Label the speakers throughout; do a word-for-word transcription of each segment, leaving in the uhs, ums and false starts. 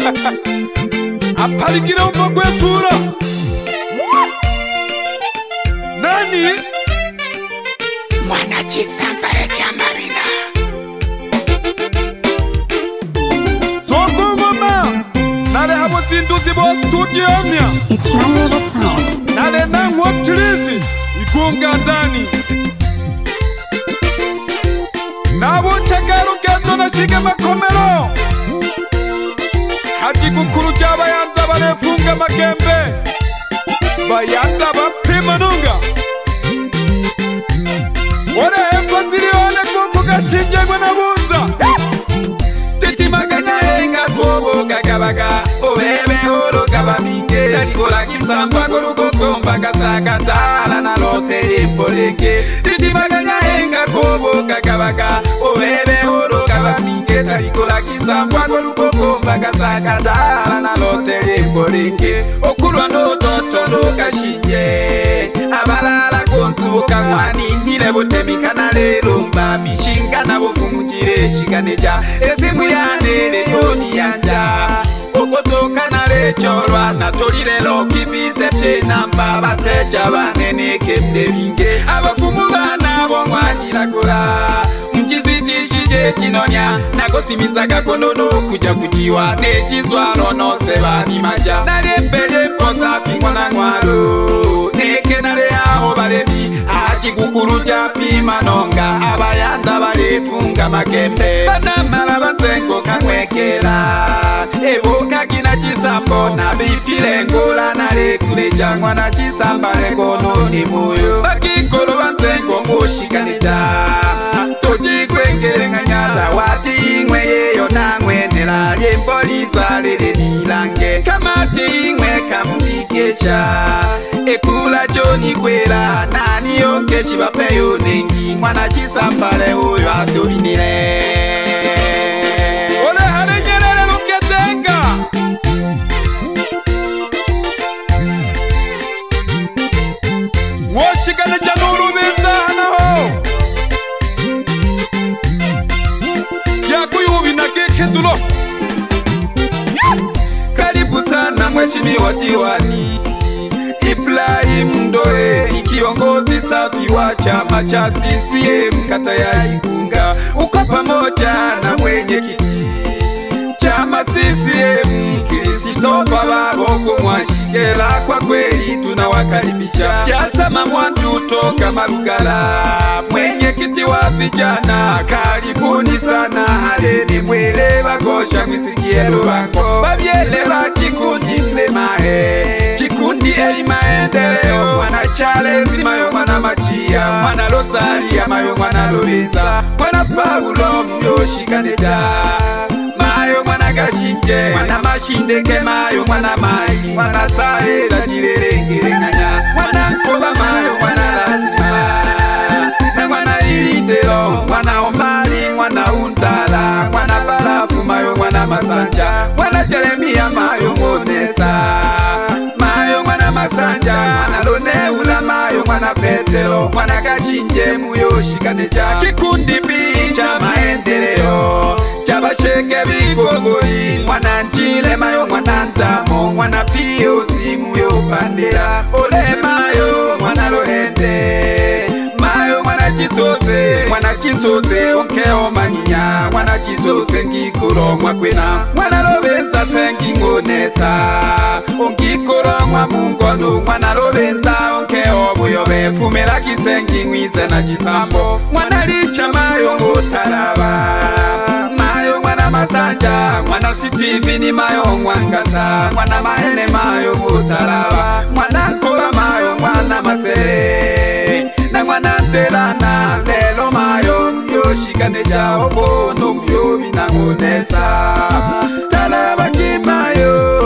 Speaker 1: Apalikira umva kwesura nani
Speaker 2: mwana chisambara cha marina
Speaker 1: Zoko ngoma nale habo sinduzi bo studio mya
Speaker 3: It's Rambo Sound
Speaker 1: nale nangwa tilizi ikunga ndani nabo chakaro kendo na shige makomero Haji kukuru ja bayanda barefunga makembe bayanda bapima nunga Ore hempo zilione kuku gashinjegwe na bunza Titi maganya henga kubo kakabaga Obebe horo kabaminge Yalikola kisamba kuruko komba kasakatala na lote limboleke Titi maganya henga kubo kakabaga Obebe horo kabaminge Yalikola kisamba kuruko komba kasakatala na lote limboleke Okulwa no toto no kashinje Abalala kontuka mwani Nile botemika na lero mba Mishinga na bofumujire shiganeja Esimu yanele yoni yanja Okotoka na lechorwa Na tolile loki bize pye namba Bateja banene kemde binge Abafumu bana bongwani lakura Mchizitishije kinonya Nakosimizaga konono kuja kujiwa Nejizwaro no sebani maja Nalembele posa pingwa na ngwaro Neke nale aho balebi Aki kukuru japi manonga Abayanda balefunga makembe Banamala banzengo kangwekela Evoka kina chisambo Na bipile ngola nale kuleja Mwana chisamba lekono ni muyo Bakikolo banzengo moshikanita Toji kwengele nganyaza Wati ingwe yeyo nangwe Nela liempoliza lele nilange Kamati ingwe kamukikesha Ekula joni kwela Nani yokeshi bapeyo nengi Mwana chisambale uyo atobinile Ole hale nyelele luketenga Woshikane januru binza hanaho Yakuyu ubina kekendulo Karibu sana mheshimiwa diwani Ibrahim Ndoe kiongozi safi wa chama cha C C M kata ya Igunga uko pamoja na mwenyekiti chama C C M Kristo Baboko Mwashigela kwa kweli tunawakaribisha Jasama Mwandu toka Marugala mwenyekiti wa vijana karibuni sana haleni mwele bagosha mwisikie rubango babyele bakikundi mlemahe Chikundi ei maendeleo Mwana Charles mayo mwana Machia Mwana Rosaria mayo mwana Lorenza Mwana Paulo myoshikaneja Mayo mwana Gashinje Mwana Mashindeke mayo mwana Mai Mwana Sahela jirerengere nganya Mwana Nkoba mayo mwana Lazima Na mwana Ilindelo Mwana Omari mwana Untala Mwana Barafu mayo mwana Masanja Mwana Jeremia mayo Monesa Masanja Mwana Loneula mayo mwana Petero Mwana Gashinje muyoshikaneja Kikundi bicha maendeleo Chabasheke bigogori Mwana Njile mayo mwana Ntamo Mwana Pio simu yo pandera Ole mayo mwana Lohende Mayo mwana Chisose Mwana Chisose onkeo manyinya Mwana Chisose ngikuro mwakwena Mwana Lobenza sengi ngonesa Onkikuro mwa mungono Mwana Lobenza onkeo buyobe Fumera kisengi ngwize na chisambo Mwana Licha mayo ngotaraba Mayo mwana Masanja Mwana Sitivi ni mayo mwangaza Mwana Mahene mayo ngotaraba Mwana Nkoba mayo mwana Masere Na mwana Ntelana lelo mayo myoshikaneja Obono myobi na ngonesa Talaba kimayo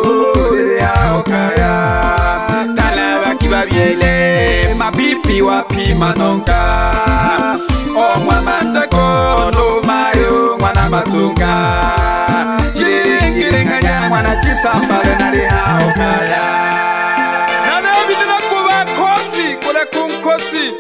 Speaker 1: Babyele mabipi wapi manonga Omwa matako no mayo mwana Masunga Jiringiri nganya mwana Chisambale nari hao kaya Nane abinina kuba kosi kule kunkosi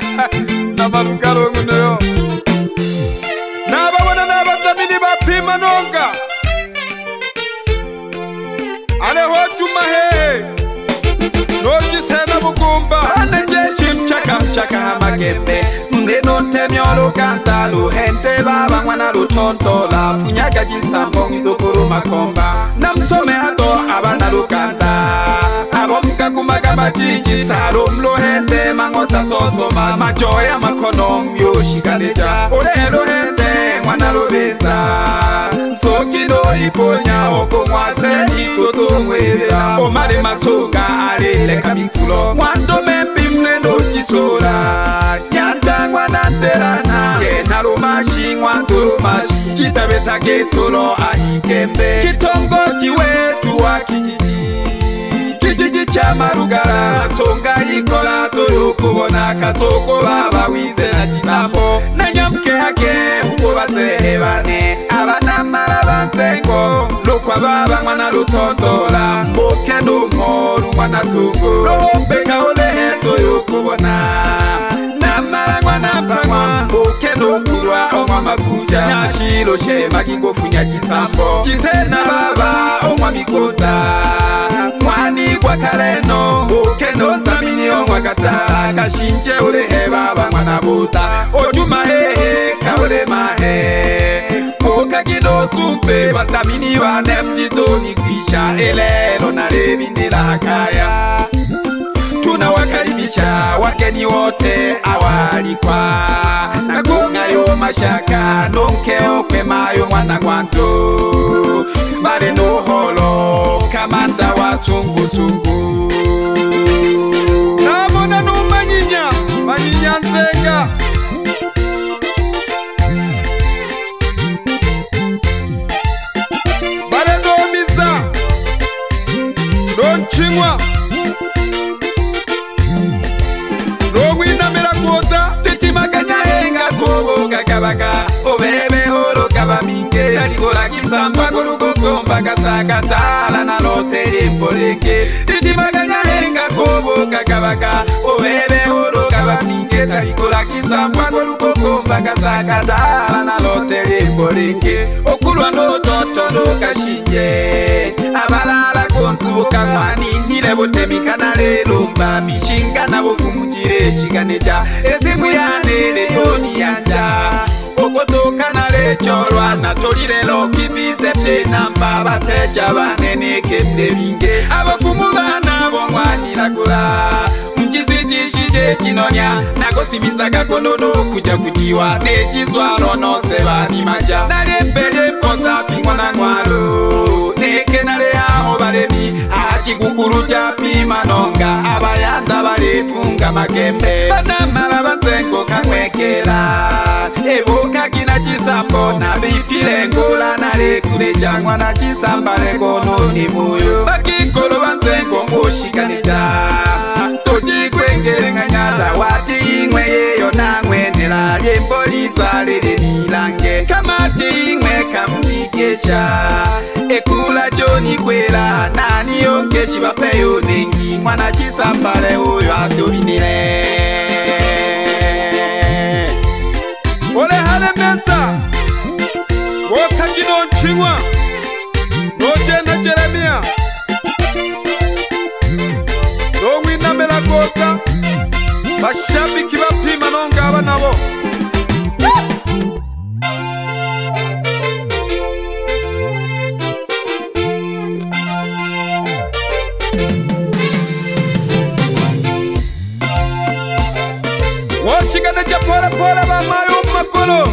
Speaker 1: Nabarugaro nguno yo Nababona nabazamini bapima no magembe ndeno temyo lukanda luhente baba mwana lutontola funyaga jisambo ngizukuru makomba namsome hato abana lukanda abo mkakumaga majiji saro mluhente mangosa sosoma majoya makonom yoshikaneja ole luhente mwana lubeza sokido iponya oko mwase itoto mwebela omale masoga alele kamikulo mwando mepimne no jisola nyanda mwana nterana kena rumashi mwando rumashi chitabeta getolo ahikembe kitongo kiwetu wa kijiji kijiji cha marugara songa ikola toro kubona kasoko baba wize na jisambo na nyamke hake huko basehebane abana marabanzengo lokwa baba mwana lutondola mboke no moru mwana tungo rohombe ole heto yokubona namara mwana pangwa mboke no kurwa omwa makuja nyashilo shema kingofunya jisambo jisena baba omwa mikota mwani kwa kareno mboke no zamini omwa katala kashinje ule he baba mwana buta ojuma hehe kaule mahe mboka kido sumpe watamini wanemjito ni kwisha elelo na levindila kaya tunawakaribisha wageni wote awalikwa nakungayo mashaka nonkeo kwemayo mwana gwanto mare noholo kamanda wa sungu sungu namona no manyinya manyinya nzenga bare domiza don chingwa Rowina merakuota teti maganya henga kobo kakabaga obebe horo kabaminge yaligola kisamba golugo komba kasakatala na lote mboleke teti maganya henga kobo kakabaga obebe horo kabaminge yaligola kisamba golugo komba kasakatala na lote mboleke okulwa no toto no kashinje abalala kontuka mwani nile botemikana lelo mba mishinga na bofumujire shiganeja esimu yanele yoni yanja okotoka na lechorwa na tolilelo kibize pena mba bateja banene kende binge abafumu bana bomwani lakula mjizitishije kinonya nagosimizaga konono kuja kujiwa nejizwaro no sebani maja nalembele posafi mwana ngwalo neke nale aho baremi akigukuru japi manonga abayanda balefunga magembe banamala banzengo kamwekela ebuka kina chisambo na bipile ngola nale kuleja mwana chisambale kono ni muyo bakikolo banzengo ngoshikanida tojikwengele nganyala wati ingwe yeyo nangwe nela lyemboliza lele nilange kamati ingwe kamikesha ekula joni kwela nani yonkeshi bapeyo nengi mwana chisambale uyo atobinile ole hale mesa woka kino nchingwa noje na Jeremia Rowina melakuota bashabiki bapima nonga abanabo Washigana japora pora ba mayo makolo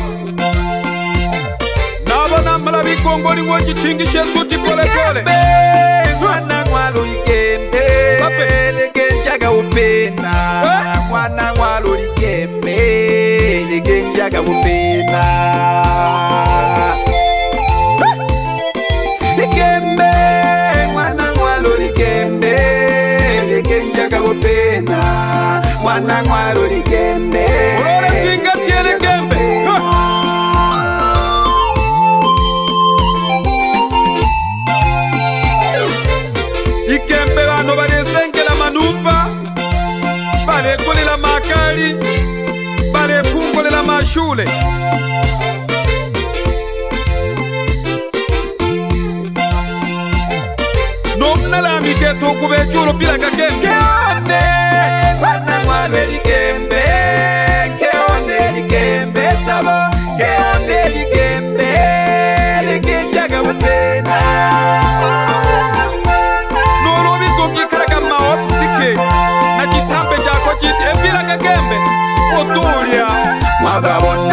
Speaker 1: nabona malabi kongoli wojitingishe suti pole pole mwana ngwalo ikembe papele jaga upena mwana ngwalo ikembe lege jaga upena ikembe mwana ngwalo ikembe lege jaga upena mwana ngwalo ikembe ora tinga tiele kembe ikembe bano balesengela manupa balekolela makali balefungolela mashule nomnalamiketo okubechulo pila kakembe mwana ngwalo ikembe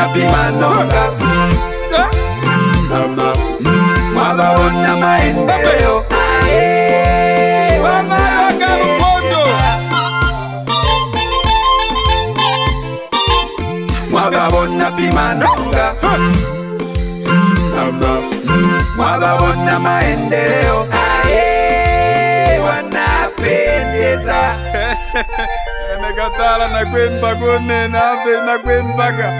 Speaker 1: pimanonga mwabawona maendeleo wamayoga lupondo mwabawona pimanonga mwabawona maendeleo wanapendeza nakatala nakwemba kone nafe nakwembaga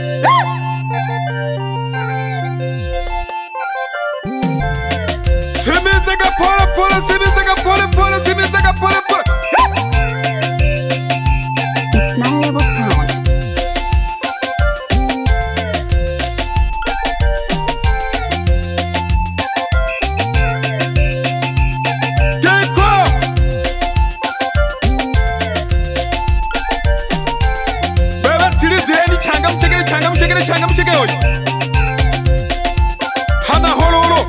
Speaker 1: simizega pole pole simizega pole pole simizega pole pole.
Speaker 3: It's Nine Level Sound.
Speaker 1: Changam chege hoy hana holo holo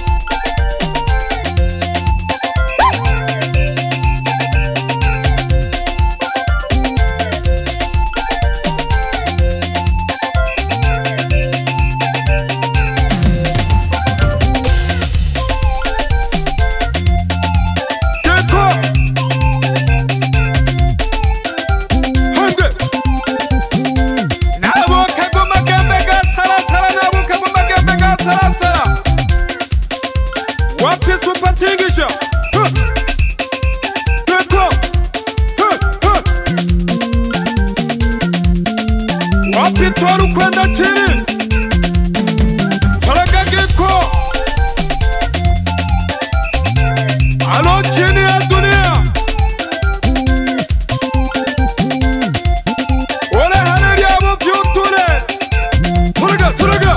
Speaker 1: Wapitoru kwenda chini Faraga Gecko Alo chini ya dunia Ole haneri ya mupyutule Faraga, Faraga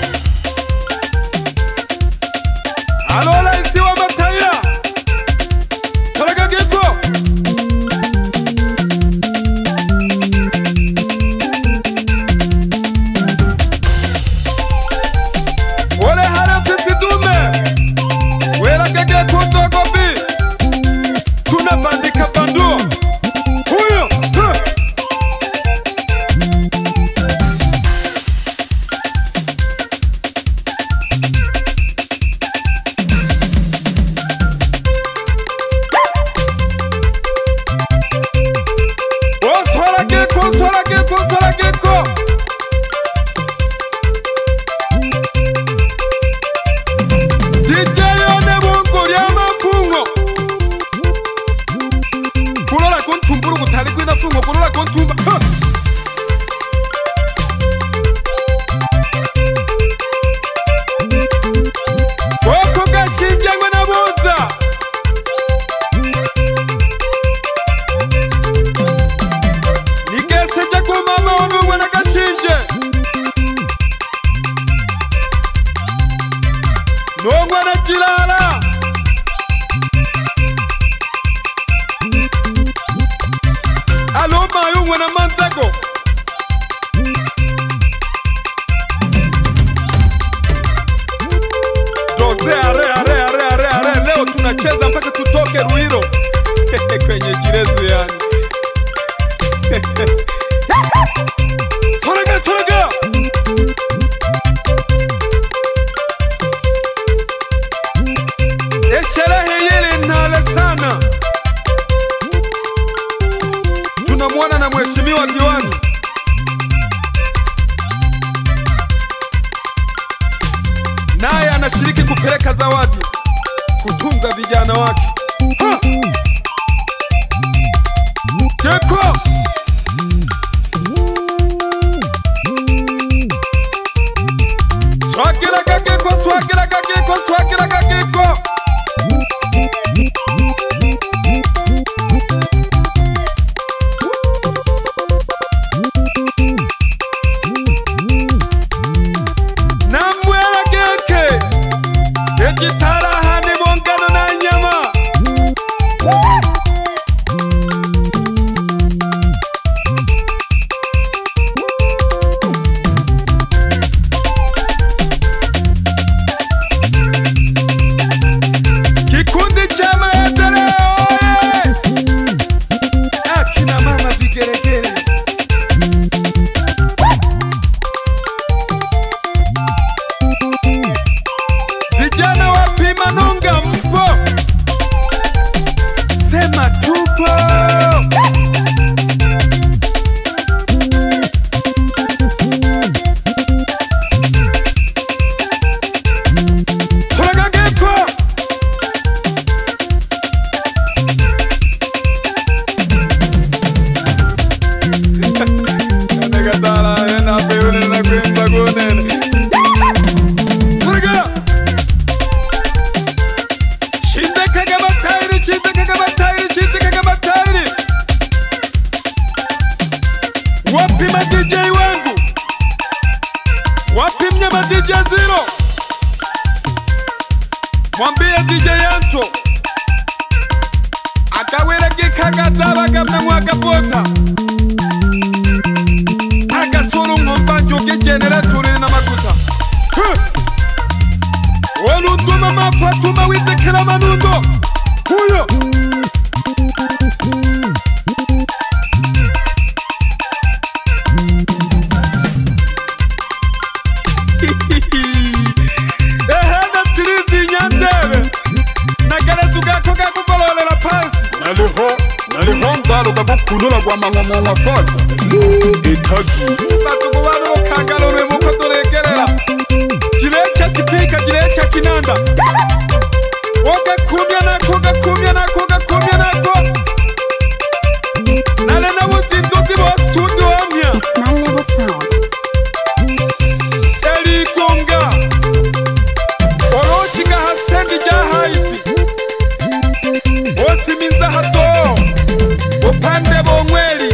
Speaker 1: Alo laisi wa mataya Faraga Gecko Tunacheza mpaka tutoke Ruiro kwenye jirezu yani. Turaga turaga Esherehe yele nale sana. Tunamwona na mheshimiwa diwani naye anashiriki kupeleka zawadi kutunza vijana wake. Ha! Gecko! Swagiraga Gecko, swagiraga Gecko, swagiraga Gecko! Namwela Gecke! Ejitara hani mongano na nyama. Wapi ma D J wangu? Wapi mnyama D J Zero? Mwambie D J Anto akawele gikakataba gamna mwakapota agasuru ngombanjo gegeneratori na makuta Olutuma mafatuma witekera manundo huyo ehana tirizi nyandebe nagara tugako gakubololera pasi naliho naliho ndalo gabukulula kwa mangomo mafata etaji batugubano kagalore muko torekerera Jilecha sipika jilecha kinanda Woga kumya nako ga kumya nako ga kumya nako Nale na wazinduzi wa studio amya
Speaker 3: It's Nine Level Sound.
Speaker 1: Eli Gonga Orochi ga hastendi jahaisi Osi minza hato Opande bongweli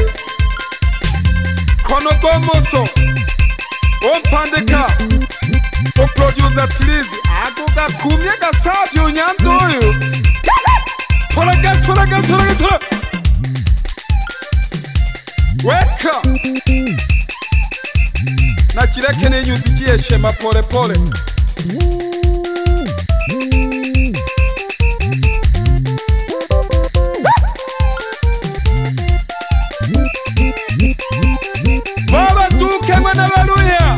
Speaker 1: Kono gomoso Ompandeka O producer Tilizi Ako ga kumye ga safi unyandoyo Tola gas, tola gas, tola gas, tola Weka Na kireke ne nyuzikie shema pole pole Baba tuke mwana baluya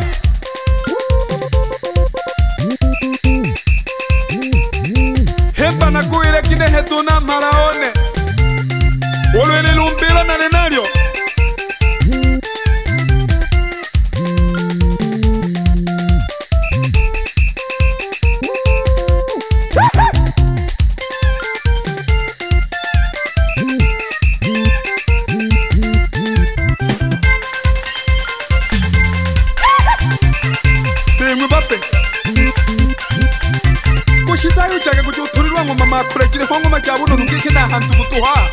Speaker 1: Hemba na kuile kine hetuna maraone Olwele lumbila na nenalyo Bimwe bape Kushitayo chake kujuturirwa ngo mama kurekire hongo majabuno nungike na hantu gutuha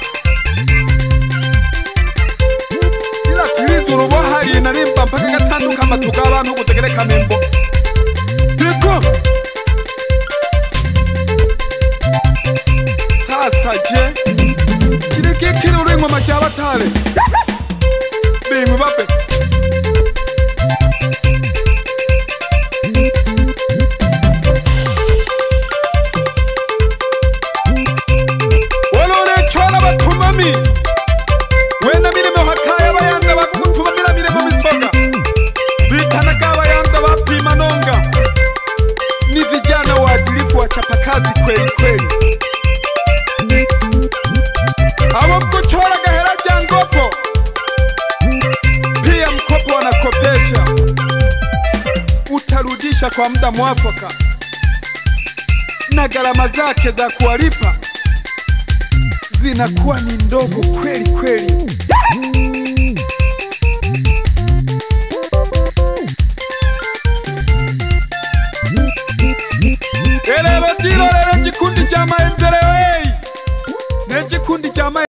Speaker 1: Ila Tilizi urubo hari na rimba mpaka gatanduka amatuga abantu gutegereka membo Diko Sasa je Kireke kire urengo majabatale Bimwe bape Wena mirimo hakaya bayanda bakugutuma mira mirimo misoga Vitana kaba yanda bapima nonga Ni vijana waadilifu wa chapakazi kweli kweli Abo mkuchora gahera jangopo Pia mkopo wanakopesha Utarudisha kwa muda mwafaka Na gharama zake za kuwalipa Zinakuwa ni ndogo kweli kweli Elelo tilo lelo jikundi cha maendeleo Ne jikundi cha